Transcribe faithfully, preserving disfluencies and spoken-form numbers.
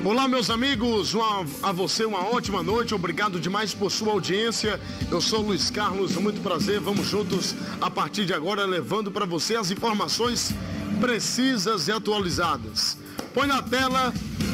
Olá, meus amigos, uma, a você uma ótima noite, obrigado demais por sua audiência. Eu sou Luiz Carlos, muito prazer, vamos juntos a partir de agora levando para você as informações precisas e atualizadas. Põe na tela